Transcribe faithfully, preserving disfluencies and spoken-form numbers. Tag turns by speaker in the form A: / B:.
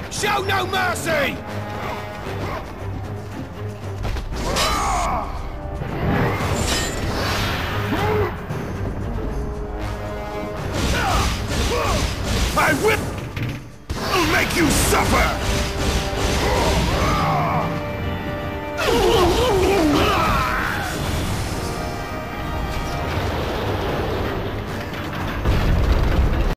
A: Show no mercy! I will make you suffer!